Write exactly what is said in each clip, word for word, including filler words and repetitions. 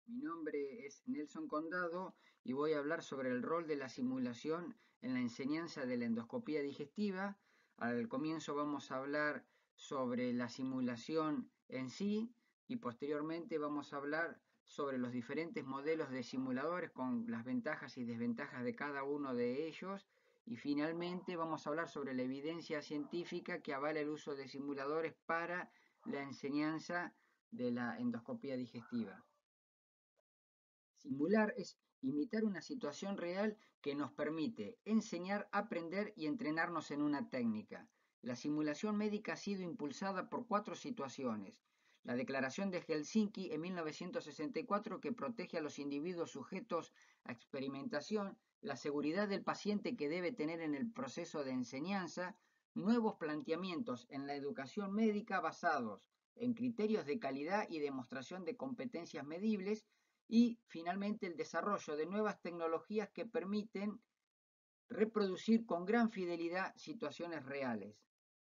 Mi nombre es Nelson Condado y voy a hablar sobre el rol de la simulación en la enseñanza de la endoscopía digestiva. Al comienzo vamos a hablar sobre la simulación en sí y posteriormente vamos a hablar sobre los diferentes modelos de simuladores con las ventajas y desventajas de cada uno de ellos. Y finalmente vamos a hablar sobre la evidencia científica que avala el uso de simuladores para la enseñanza de la endoscopía digestiva. Simular es imitar una situación real que nos permite enseñar, aprender y entrenarnos en una técnica. La simulación médica ha sido impulsada por cuatro situaciones. La Declaración de Helsinki en mil novecientos sesenta y cuatro que protege a los individuos sujetos a experimentación, la seguridad del paciente que debe tener en el proceso de enseñanza, nuevos planteamientos en la educación médica basados en criterios de calidad y demostración de competencias medibles, y finalmente el desarrollo de nuevas tecnologías que permiten reproducir con gran fidelidad situaciones reales.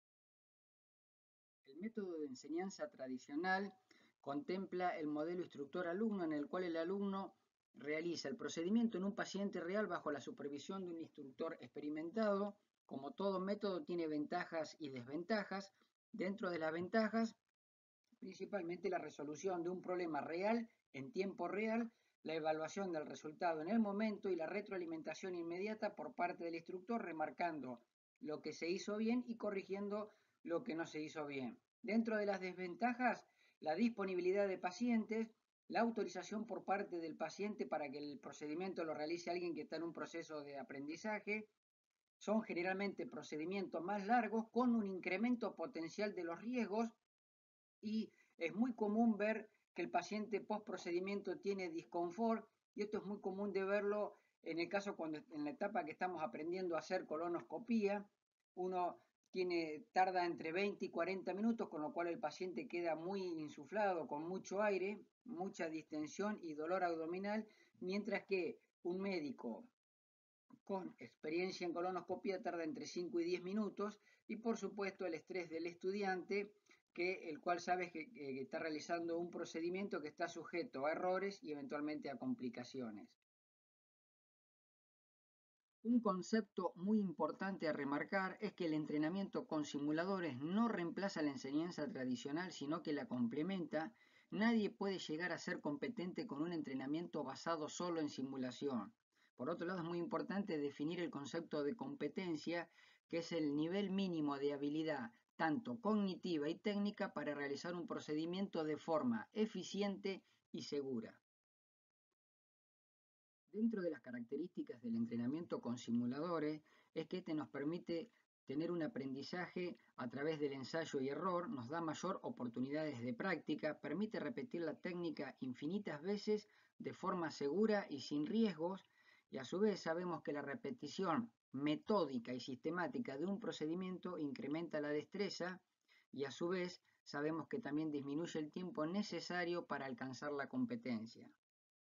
El método de enseñanza tradicional contempla el modelo instructor-alumno en el cual el alumno realiza el procedimiento en un paciente real bajo la supervisión de un instructor experimentado. Como todo método tiene ventajas y desventajas. Dentro de las ventajas, principalmente la resolución de un problema real en tiempo real, la evaluación del resultado en el momento y la retroalimentación inmediata por parte del instructor, remarcando lo que se hizo bien y corrigiendo lo que no se hizo bien. Dentro de las desventajas, la disponibilidad de pacientes, la autorización por parte del paciente para que el procedimiento lo realice alguien que está en un proceso de aprendizaje. Son generalmente procedimientos más largos con un incremento potencial de los riesgos y es muy común ver que el paciente post procedimiento tiene disconfort y esto es muy común de verlo en el caso cuando en la etapa que estamos aprendiendo a hacer colonoscopía. Uno tiene, tarda entre veinte y cuarenta minutos, con lo cual el paciente queda muy insuflado, con mucho aire, mucha distensión y dolor abdominal, mientras que un médico con experiencia en colonoscopia tarda entre cinco y diez minutos, y por supuesto el estrés del estudiante, que el cual sabe que, que está realizando un procedimiento que está sujeto a errores y eventualmente a complicaciones. Un concepto muy importante a remarcar es que el entrenamiento con simuladores no reemplaza la enseñanza tradicional, sino que la complementa. Nadie puede llegar a ser competente con un entrenamiento basado solo en simulación. Por otro lado, es muy importante definir el concepto de competencia, que es el nivel mínimo de habilidad, tanto cognitiva y técnica, para realizar un procedimiento de forma eficiente y segura. Dentro de las características del entrenamiento con simuladores es que este nos permite tener un aprendizaje a través del ensayo y error, nos da mayor oportunidades de práctica, permite repetir la técnica infinitas veces de forma segura y sin riesgos, y a su vez sabemos que la repetición metódica y sistemática de un procedimiento incrementa la destreza, y a su vez sabemos que también disminuye el tiempo necesario para alcanzar la competencia.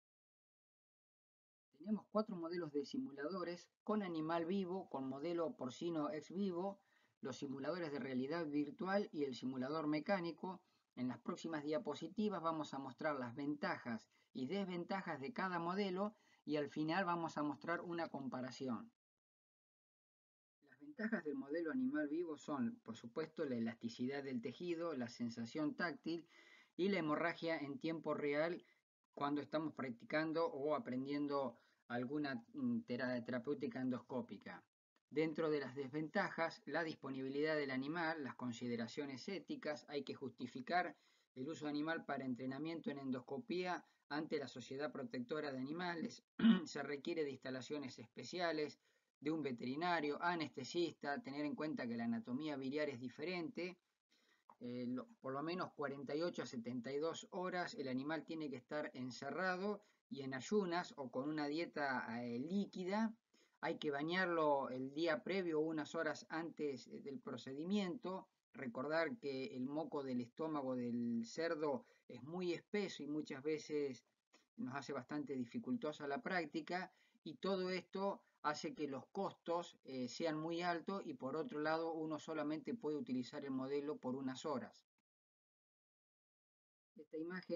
Tenemos cuatro modelos de simuladores con animal vivo, con modelo porcino ex vivo, los simuladores de realidad virtual y el simulador mecánico. En las próximas diapositivas vamos a mostrar las ventajas y desventajas de cada modelo y al final vamos a mostrar una comparación. Las ventajas del modelo animal vivo son, por supuesto, la elasticidad del tejido, la sensación táctil y la hemorragia en tiempo real cuando estamos practicando o aprendiendo alguna terapéutica endoscópica. Dentro de las desventajas, la disponibilidad del animal, las consideraciones éticas, hay que justificar el uso animal para entrenamiento en endoscopía ante la Sociedad Protectora de Animales, se requiere de instalaciones especiales, de un veterinario, anestesista, tener en cuenta que la anatomía biliar es diferente, eh, lo, por lo menos cuarenta y ocho a setenta y dos horas el animal tiene que estar encerrado y en ayunas o con una dieta eh, líquida. Hay que bañarlo el día previo o unas horas antes del procedimiento. Recordar que el moco del estómago del cerdo es muy espeso y muchas veces nos hace bastante dificultosa la práctica, y todo esto hace que los costos eh, sean muy altos y por otro lado uno solamente puede utilizar el modelo por unas horas. Esta imagen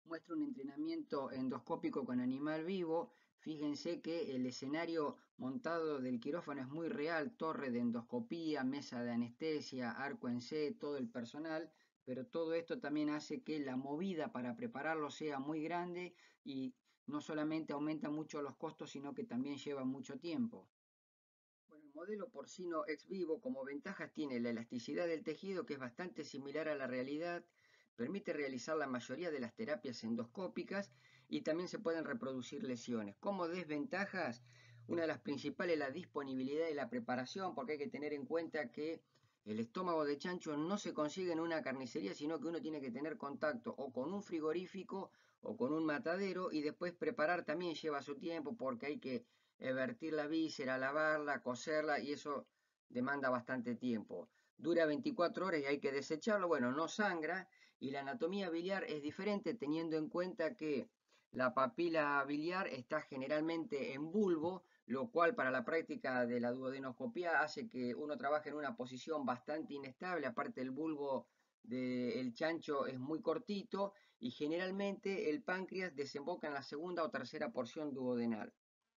Muestra un entrenamiento endoscópico con animal vivo. Fíjense que el escenario montado del quirófano es muy real, torre de endoscopía, mesa de anestesia, arco en C, todo el personal, pero todo esto también hace que la movida para prepararlo sea muy grande y no solamente aumenta mucho los costos, sino que también lleva mucho tiempo. Bueno, el modelo porcino ex vivo como ventajas tiene la elasticidad del tejido, que es bastante similar a la realidad, permite realizar la mayoría de las terapias endoscópicas y también se pueden reproducir lesiones. Como desventajas, una de las principales es la disponibilidad y la preparación, porque hay que tener en cuenta que el estómago de chancho no se consigue en una carnicería, sino que uno tiene que tener contacto o con un frigorífico o con un matadero, y después preparar también lleva su tiempo porque hay que vertir la víscera, lavarla, cocerla, y eso demanda bastante tiempo. Dura veinticuatro horas y hay que desecharlo. Bueno, no sangra, y la anatomía biliar es diferente teniendo en cuenta que la papila biliar está generalmente en bulbo, lo cual para la práctica de la duodenoscopía hace que uno trabaje en una posición bastante inestable. Aparte, el bulbo del chancho es muy cortito y generalmente el páncreas desemboca en la segunda o tercera porción duodenal.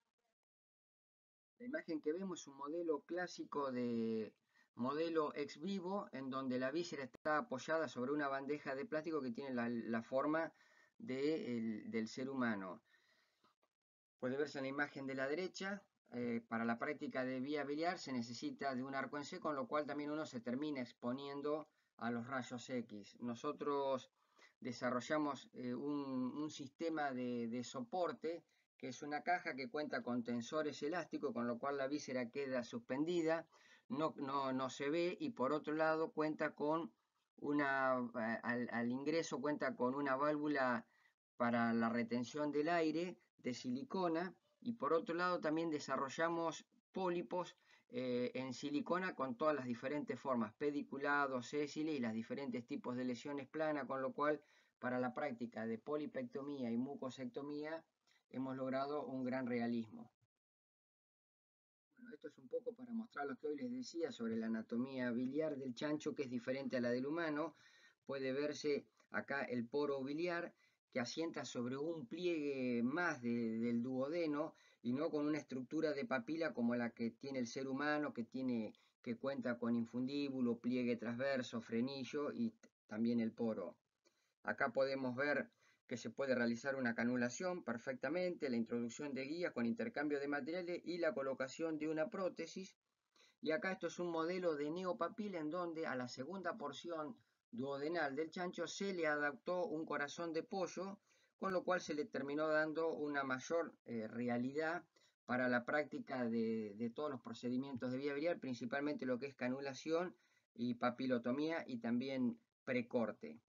La imagen que vemos es un modelo clásico de modelo ex vivo, en donde la víscera está apoyada sobre una bandeja de plástico que tiene la, la forma de el, del ser humano. Puede verse en la imagen de la derecha. Eh, para la práctica de vía biliar se necesita de un arco en C, con lo cual también uno se termina exponiendo a los rayos X. Nosotros desarrollamos eh, un, un sistema de, de soporte, que es una caja que cuenta con tensores elásticos, con lo cual la víscera queda suspendida, no, no, no se ve, y por otro lado cuenta con una, al, al ingreso cuenta con una válvula para la retención del aire de silicona, y por otro lado también desarrollamos pólipos eh, en silicona con todas las diferentes formas, pediculados, sésiles y los diferentes tipos de lesiones planas, con lo cual para la práctica de polipectomía y mucosectomía hemos logrado un gran realismo. Bueno, esto es un poco para mostrar lo que hoy les decía sobre la anatomía biliar del chancho, que es diferente a la del humano. Puede verse acá el poro biliar, que asienta sobre un pliegue más de, del duodeno y no con una estructura de papila como la que tiene el ser humano, que, tiene, que cuenta con infundíbulo, pliegue transverso, frenillo y también el poro. Acá podemos ver que se puede realizar una canulación perfectamente, la introducción de guías con intercambio de materiales y la colocación de una prótesis. Y acá esto es un modelo de neopapila, en donde a la segunda porción duodenal del chancho se le adaptó un corazón de pollo, con lo cual se le terminó dando una mayor eh, realidad para la práctica de, de todos los procedimientos de vía biliar, principalmente lo que es canulación y papilotomía y también precorte.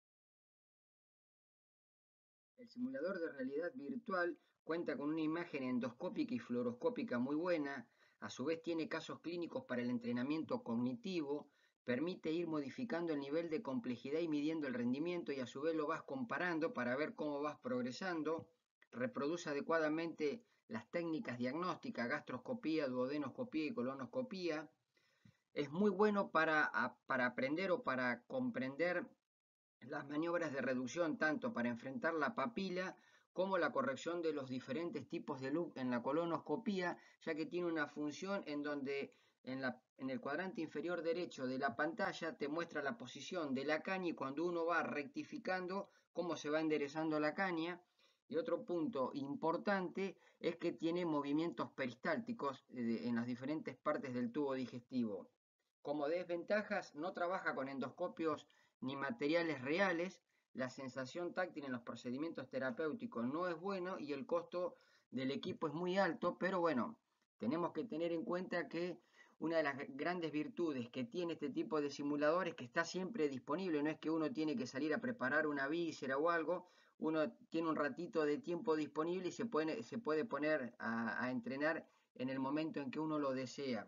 El simulador de realidad virtual cuenta con una imagen endoscópica y fluoroscópica muy buena. A su vez tiene casos clínicos para el entrenamiento cognitivo, permite ir modificando el nivel de complejidad y midiendo el rendimiento, y a su vez lo vas comparando para ver cómo vas progresando. Reproduce adecuadamente las técnicas diagnósticas, gastroscopía, duodenoscopía y colonoscopía. Es muy bueno para, para aprender o para comprender las maniobras de reducción, tanto para enfrentar la papila como la corrección de los diferentes tipos de loop en la colonoscopía, ya que tiene una función en donde en, la, en el cuadrante inferior derecho de la pantalla te muestra la posición de la caña, y cuando uno va rectificando, cómo se va enderezando la caña. Y otro punto importante es que tiene movimientos peristálticos eh, en las diferentes partes del tubo digestivo. Como desventajas, no trabaja con endoscopios ni materiales reales, la sensación táctil en los procedimientos terapéuticos no es bueno y el costo del equipo es muy alto, pero bueno, tenemos que tener en cuenta que una de las grandes virtudes que tiene este tipo de simulador es que está siempre disponible. No es que uno tiene que salir a preparar una víscera o algo, uno tiene un ratito de tiempo disponible y se puede, se puede poner a, a entrenar en el momento en que uno lo desea.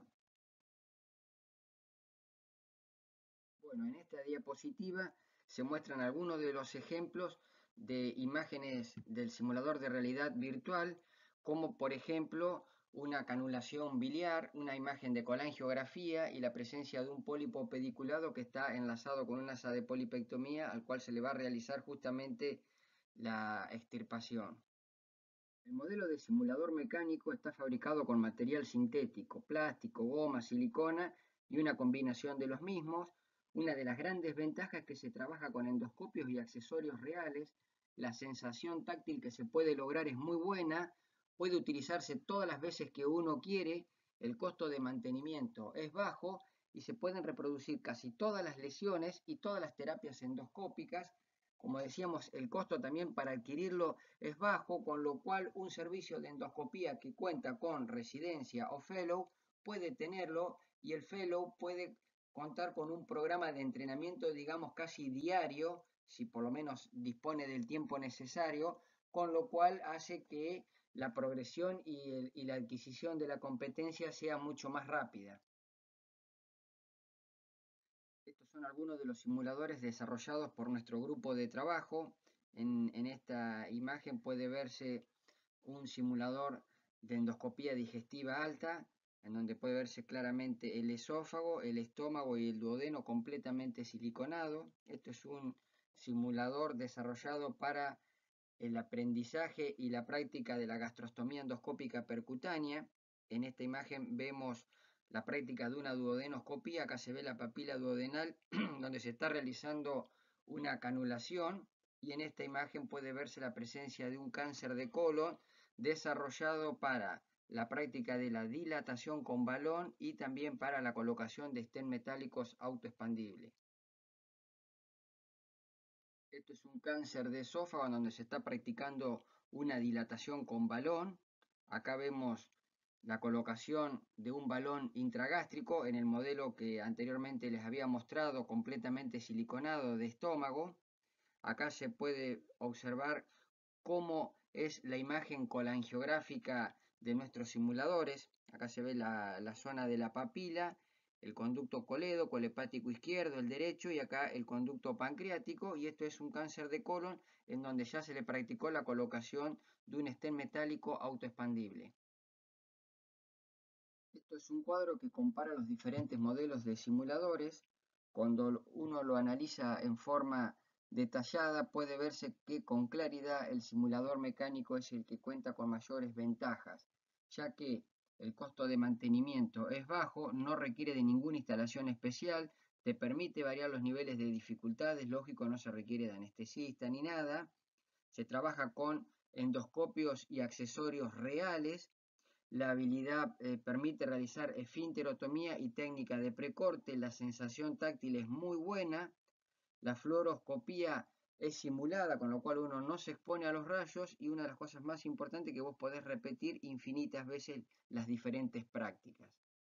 Bueno, en esta diapositiva se muestran algunos de los ejemplos de imágenes del simulador de realidad virtual, como por ejemplo una canulación biliar, una imagen de colangiografía y la presencia de un pólipo pediculado que está enlazado con una asa de polipectomía, al cual se le va a realizar justamente la extirpación. El modelo de simulador mecánico está fabricado con material sintético, plástico, goma, silicona y una combinación de los mismos. Una de las grandes ventajas es que se trabaja con endoscopios y accesorios reales. La sensación táctil que se puede lograr es muy buena, puede utilizarse todas las veces que uno quiere, el costo de mantenimiento es bajo y se pueden reproducir casi todas las lesiones y todas las terapias endoscópicas. Como decíamos, el costo también para adquirirlo es bajo, con lo cual un servicio de endoscopía que cuenta con residencia o fellow puede tenerlo, y el fellow puede contar con un programa de entrenamiento, digamos, casi diario, si por lo menos dispone del tiempo necesario, con lo cual hace que la progresión y, el, y la adquisición de la competencia sea mucho más rápida. Estos son algunos de los simuladores desarrollados por nuestro grupo de trabajo. En, en esta imagen puede verse un simulador de endoscopía digestiva alta, en donde puede verse claramente el esófago, el estómago y el duodeno completamente siliconado. Esto es un simulador desarrollado para el aprendizaje y la práctica de la gastrostomía endoscópica percutánea. En esta imagen vemos la práctica de una duodenoscopía. Acá se ve la papila duodenal donde se está realizando una canulación, y en esta imagen puede verse la presencia de un cáncer de colon desarrollado para la práctica de la dilatación con balón y también para la colocación de stents metálicos autoexpandibles. Esto es un cáncer de esófago en donde se está practicando una dilatación con balón. Acá vemos la colocación de un balón intragástrico en el modelo que anteriormente les había mostrado, completamente siliconado de estómago. Acá se puede observar cómo es la imagen colangiográfica de nuestros simuladores. Acá se ve la, la zona de la papila, el conducto coledo, colehepático izquierdo, el derecho, y acá el conducto pancreático, y esto es un cáncer de colon en donde ya se le practicó la colocación de un stent metálico autoexpandible. Esto es un cuadro que compara los diferentes modelos de simuladores. Cuando uno lo analiza en forma detallada, puede verse que con claridad el simulador mecánico es el que cuenta con mayores ventajas, ya que el costo de mantenimiento es bajo, no requiere de ninguna instalación especial, te permite variar los niveles de dificultades, lógico, no se requiere de anestesista ni nada, se trabaja con endoscopios y accesorios reales. La habilidad eh, permite realizar esfinterotomía y técnica de precorte. La sensación táctil es muy buena. La fluoroscopía es simulada, con lo cual uno no se expone a los rayos, y una de las cosas más importantes es que vos podés repetir infinitas veces las diferentes prácticas.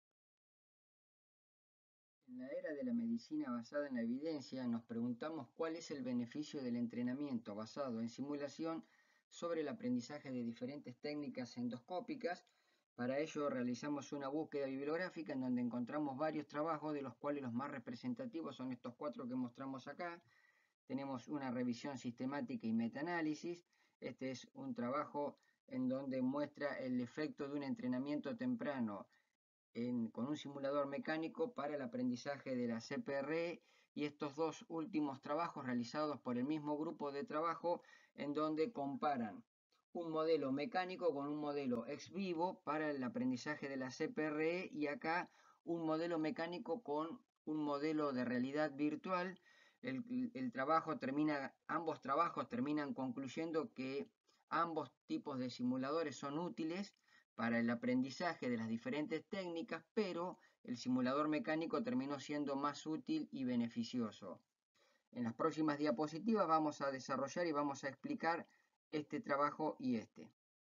En la era de la medicina basada en la evidencia, nos preguntamos cuál es el beneficio del entrenamiento basado en simulación sobre el aprendizaje de diferentes técnicas endoscópicas. Para ello realizamos una búsqueda bibliográfica en donde encontramos varios trabajos, de los cuales los más representativos son estos cuatro que mostramos acá. Tenemos una revisión sistemática y metaanálisis. Este es un trabajo en donde muestra el efecto de un entrenamiento temprano en, con un simulador mecánico para el aprendizaje de la C P R E, y estos dos últimos trabajos realizados por el mismo grupo de trabajo, en donde comparan un modelo mecánico con un modelo ex vivo para el aprendizaje de la C P R E, y acá un modelo mecánico con un modelo de realidad virtual. El, el trabajo termina, ambos trabajos terminan concluyendo que ambos tipos de simuladores son útiles para el aprendizaje de las diferentes técnicas, pero el simulador mecánico terminó siendo más útil y beneficioso. En las próximas diapositivas vamos a desarrollar y vamos a explicar este trabajo y este.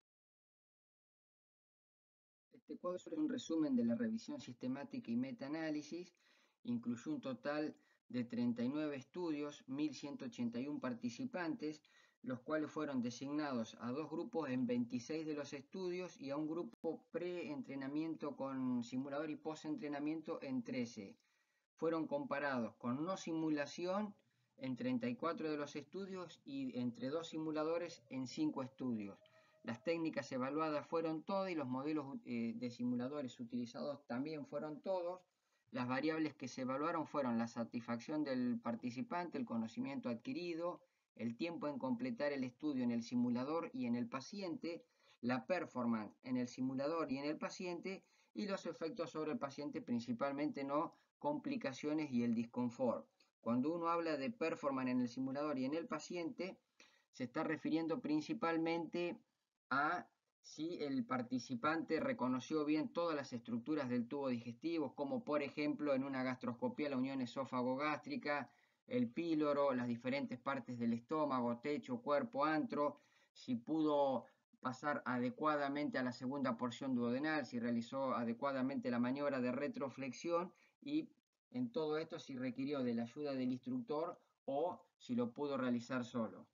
Este cuadro es un resumen de la revisión sistemática y metaanálisis. Incluyó un total de treinta y nueve estudios, mil ciento ochenta y uno participantes, los cuales fueron designados a dos grupos en veintiséis de los estudios y a un grupo pre-entrenamiento con simulador y post-entrenamiento en trece. Fueron comparados con no simulación en treinta y cuatro de los estudios y entre dos simuladores en cinco estudios. Las técnicas evaluadas fueron todas y los modelos eh, de simuladores utilizados también fueron todos. Las variables que se evaluaron fueron la satisfacción del participante, el conocimiento adquirido, el tiempo en completar el estudio en el simulador y en el paciente, la performance en el simulador y en el paciente, y los efectos sobre el paciente, principalmente no complicaciones y el disconfort. Cuando uno habla de performance en el simulador y en el paciente, se está refiriendo principalmente a si el participante reconoció bien todas las estructuras del tubo digestivo, como por ejemplo en una gastroscopía la unión esófago-gástrica, el píloro, las diferentes partes del estómago, techo, cuerpo, antro, si pudo pasar adecuadamente a la segunda porción duodenal, si realizó adecuadamente la maniobra de retroflexión y en todo esto si requirió de la ayuda del instructor o si lo pudo realizar solo.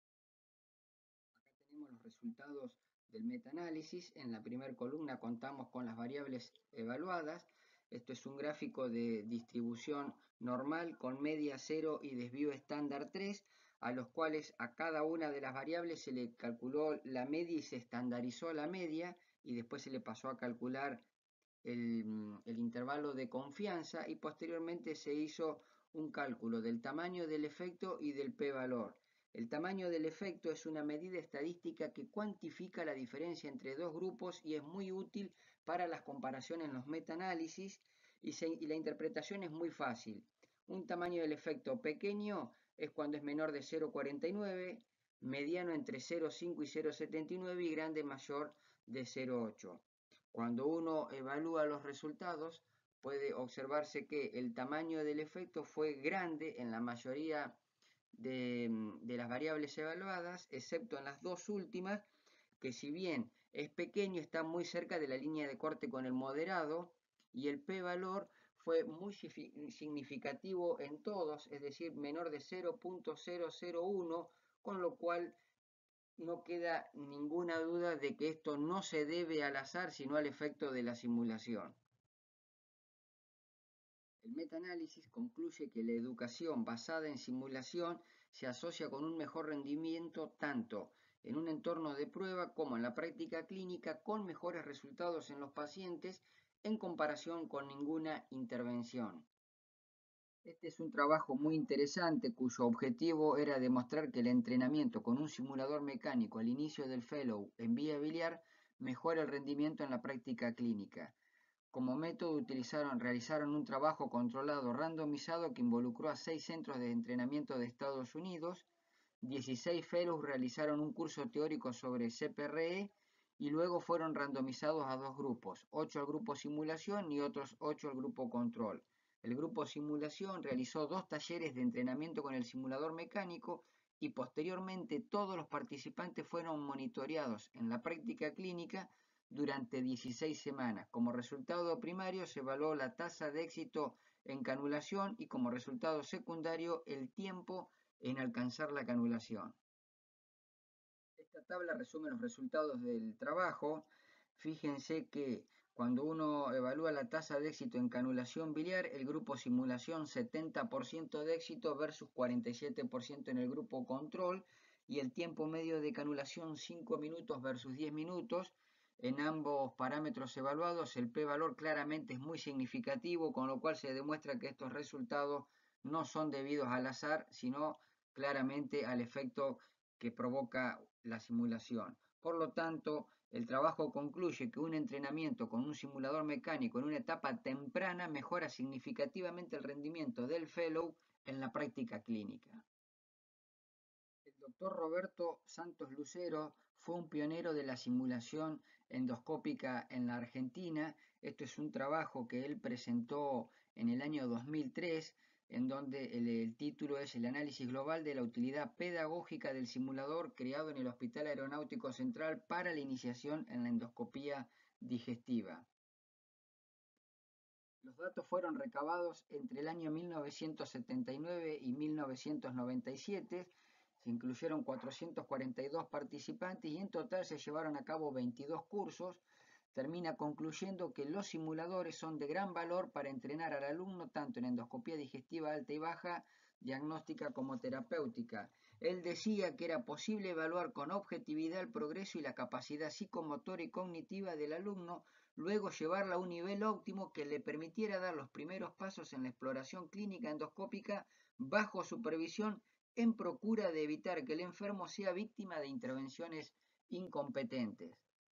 Acá tenemos los resultados del metaanálisis. En la primera columna contamos con las variables evaluadas. Esto es un gráfico de distribución normal con media cero y desvío estándar tres, a los cuales a cada una de las variables se le calculó la media y se estandarizó la media, y después se le pasó a calcular el, el intervalo de confianza, y posteriormente se hizo un cálculo del tamaño del efecto y del p-valor. El tamaño del efecto es una medida estadística que cuantifica la diferencia entre dos grupos y es muy útil para las comparaciones en los metaanálisis, y, se, y la interpretación es muy fácil. Un tamaño del efecto pequeño es cuando es menor de cero coma cuarenta y nueve, mediano entre cero coma cinco y cero coma setenta y nueve y grande mayor de cero coma ocho. Cuando uno evalúa los resultados, puede observarse que el tamaño del efecto fue grande en la mayoría de, de las variables evaluadas, excepto en las dos últimas, que si bien es pequeño, está muy cerca de la línea de corte con el moderado, y el p-valor fue muy significativo en todos, es decir, menor de cero punto cero cero uno, con lo cual no queda ninguna duda de que esto no se debe al azar, sino al efecto de la simulación. El metaanálisis concluye que la educación basada en simulación se asocia con un mejor rendimiento tanto en un entorno de prueba como en la práctica clínica, con mejores resultados en los pacientes en comparación con ninguna intervención. Este es un trabajo muy interesante cuyo objetivo era demostrar que el entrenamiento con un simulador mecánico al inicio del fellow en vía biliar mejora el rendimiento en la práctica clínica. Como método utilizaron, realizaron un trabajo controlado randomizado que involucró a seis centros de entrenamiento de Estados Unidos. dieciséis fellows realizaron un curso teórico sobre C P R E y luego fueron randomizados a dos grupos, ocho al grupo simulación y otros ocho al grupo control. El grupo simulación realizó dos talleres de entrenamiento con el simulador mecánico y posteriormente todos los participantes fueron monitoreados en la práctica clínica durante dieciséis semanas. Como resultado primario se evaluó la tasa de éxito en canulación y como resultado secundario el tiempo en alcanzar la canulación. Esta tabla resume los resultados del trabajo. Fíjense que cuando uno evalúa la tasa de éxito en canulación biliar, el grupo simulación setenta por ciento de éxito versus cuarenta y siete por ciento en el grupo control, y el tiempo medio de canulación cinco minutos versus diez minutos. En ambos parámetros evaluados el p-valor claramente es muy significativo, con lo cual se demuestra que estos resultados no son debidos al azar, sino claramente al efecto que provoca la simulación. Por lo tanto, el trabajo concluye que un entrenamiento con un simulador mecánico en una etapa temprana mejora significativamente el rendimiento del fellow en la práctica clínica. El doctor Roberto Santos Lucero fue un pionero de la simulación endoscópica en la Argentina. Esto es un trabajo que él presentó en el año dos mil tres, en donde el, el título es El análisis global de la utilidad pedagógica del simulador creado en el Hospital Aeronáutico Central para la iniciación en la endoscopía digestiva. Los datos fueron recabados entre el año mil novecientos setenta y nueve y mil novecientos noventa y siete. Se incluyeron cuatrocientos cuarenta y dos participantes y en total se llevaron a cabo veintidós cursos. Termina concluyendo que los simuladores son de gran valor para entrenar al alumno tanto en endoscopía digestiva alta y baja, diagnóstica como terapéutica. Él decía que era posible evaluar con objetividad el progreso y la capacidad psicomotora y cognitiva del alumno, luego llevarla a un nivel óptimo que le permitiera dar los primeros pasos en la exploración clínica endoscópica bajo supervisión en procura de evitar que el enfermo sea víctima de intervenciones incompetentes.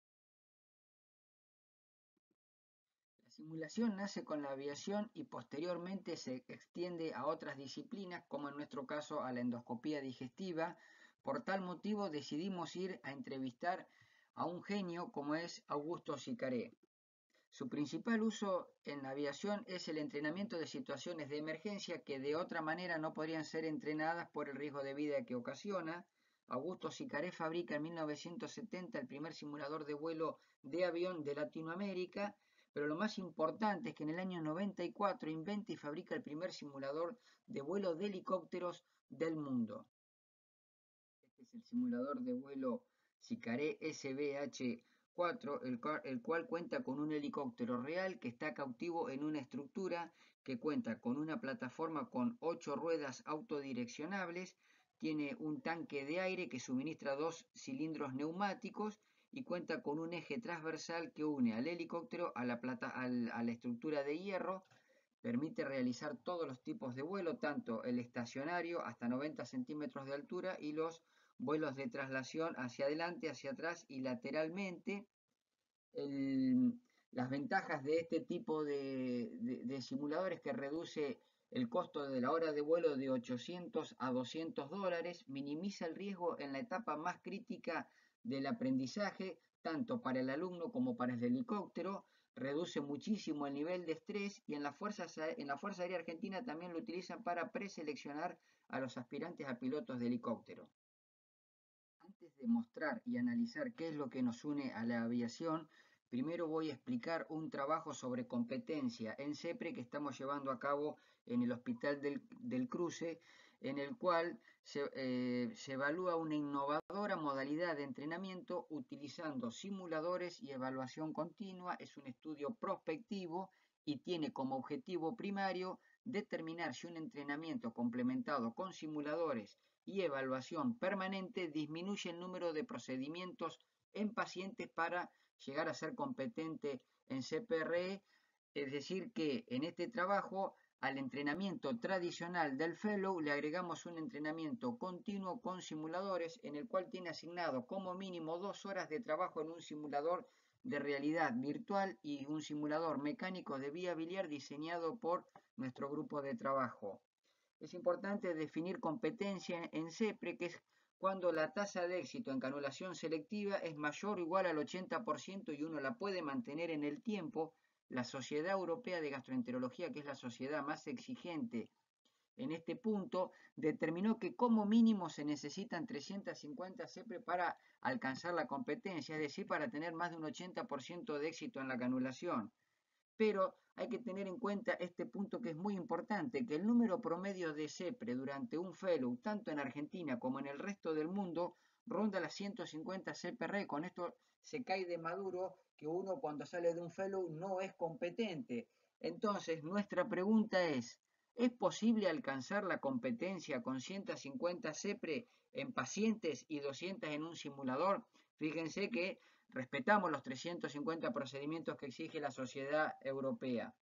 La simulación nace con la aviación y posteriormente se extiende a otras disciplinas, como en nuestro caso a la endoscopía digestiva. Por tal motivo decidimos ir a entrevistar a un genio como es Augusto Sicaré. Su principal uso en la aviación es el entrenamiento de situaciones de emergencia que de otra manera no podrían ser entrenadas por el riesgo de vida que ocasiona. Augusto Sicaré fabrica en mil novecientos setenta el primer simulador de vuelo de avión de Latinoamérica, pero lo más importante es que en el año noventa y cuatro inventa y fabrica el primer simulador de vuelo de helicópteros del mundo. Este es el simulador de vuelo Sicaré S B H cuatro, el cual, el cual cuenta con un helicóptero real que está cautivo en una estructura que cuenta con una plataforma con ocho ruedas autodireccionables, tiene un tanque de aire que suministra dos cilindros neumáticos y cuenta con un eje transversal que une al helicóptero a la, plata, al, a la estructura de hierro. Permite realizar todos los tipos de vuelo, tanto el estacionario hasta noventa centímetros de altura y los vuelos de traslación hacia adelante, hacia atrás y lateralmente. El, las ventajas de este tipo de, de, de simuladores que reduce el costo de la hora de vuelo de ochocientos a doscientos dólares, minimiza el riesgo en la etapa más crítica del aprendizaje, tanto para el alumno como para el helicóptero, reduce muchísimo el nivel de estrés y en la Fuerza, en la Fuerza Aérea Argentina también lo utilizan para preseleccionar a los aspirantes a pilotos de helicóptero. Antes de mostrar y analizar qué es lo que nos une a la aviación, primero voy a explicar un trabajo sobre competencia en CEPRE que estamos llevando a cabo en el Hospital del, del Cruce, en el cual se, eh, se evalúa una innovadora modalidad de entrenamiento utilizando simuladores y evaluación continua. Es un estudio prospectivo y tiene como objetivo primario determinar si un entrenamiento complementado con simuladores y evaluación permanente disminuye el número de procedimientos en pacientes para llegar a ser competente en C P R E, es decir que en este trabajo al entrenamiento tradicional del fellow le agregamos un entrenamiento continuo con simuladores en el cual tiene asignado como mínimo dos horas de trabajo en un simulador de realidad virtual y un simulador mecánico de vía biliar diseñado por nuestro grupo de trabajo. Es importante definir competencia en CEPRE, que es cuando la tasa de éxito en canulación selectiva es mayor o igual al ochenta por ciento y uno la puede mantener en el tiempo. La Sociedad Europea de Gastroenterología, que es la sociedad más exigente en este punto, determinó que como mínimo se necesitan trescientas cincuenta CEPRE para alcanzar la competencia, es decir, para tener más de un ochenta por ciento de éxito en la canulación. Pero hay que tener en cuenta este punto que es muy importante, que el número promedio de CEPRE durante un fellow, tanto en Argentina como en el resto del mundo, ronda las ciento cincuenta C P R E. Con esto se cae de maduro que uno cuando sale de un fellow no es competente. Entonces, nuestra pregunta es, ¿es posible alcanzar la competencia con ciento cincuenta CEPRE en pacientes y doscientos en un simulador? Fíjense que respetamos los trescientos cincuenta procedimientos que exige la Sociedad Europea.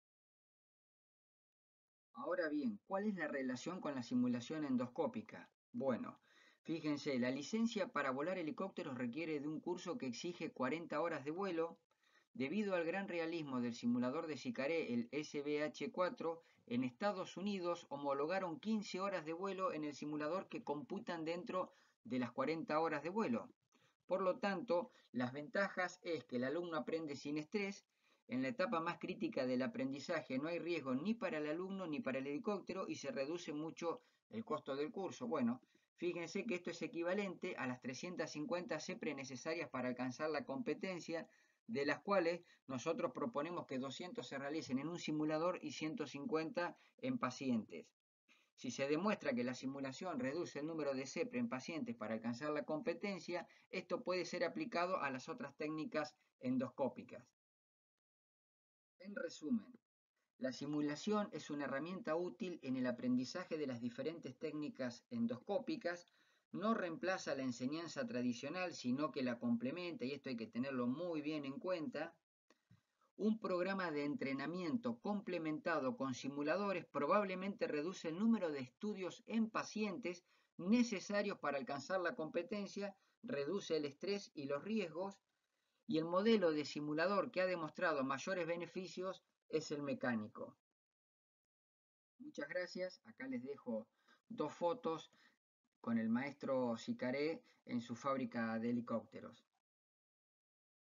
Ahora bien, ¿cuál es la relación con la simulación endoscópica? Bueno, fíjense, la licencia para volar helicópteros requiere de un curso que exige cuarenta horas de vuelo. Debido al gran realismo del simulador de Sicaré, el S B H cuatro, en Estados Unidos homologaron quince horas de vuelo en el simulador que computan dentro de las cuarenta horas de vuelo. Por lo tanto, las ventajas es que el alumno aprende sin estrés. En la etapa más crítica del aprendizaje no hay riesgo ni para el alumno ni para el helicóptero y se reduce mucho el costo del curso. Bueno, fíjense que esto es equivalente a las trescientas cincuenta CEPRE necesarias para alcanzar la competencia, de las cuales nosotros proponemos que doscientos se realicen en un simulador y ciento cincuenta en pacientes. Si se demuestra que la simulación reduce el número de CEPRE en pacientes para alcanzar la competencia, esto puede ser aplicado a las otras técnicas endoscópicas. En resumen, la simulación es una herramienta útil en el aprendizaje de las diferentes técnicas endoscópicas. No reemplaza la enseñanza tradicional, sino que la complementa, y esto hay que tenerlo muy bien en cuenta. Un programa de entrenamiento complementado con simuladores probablemente reduce el número de estudios en pacientes necesarios para alcanzar la competencia, reduce el estrés y los riesgos, y el modelo de simulador que ha demostrado mayores beneficios es el mecánico. Muchas gracias. Acá les dejo dos fotos con el maestro Sicaré en su fábrica de helicópteros.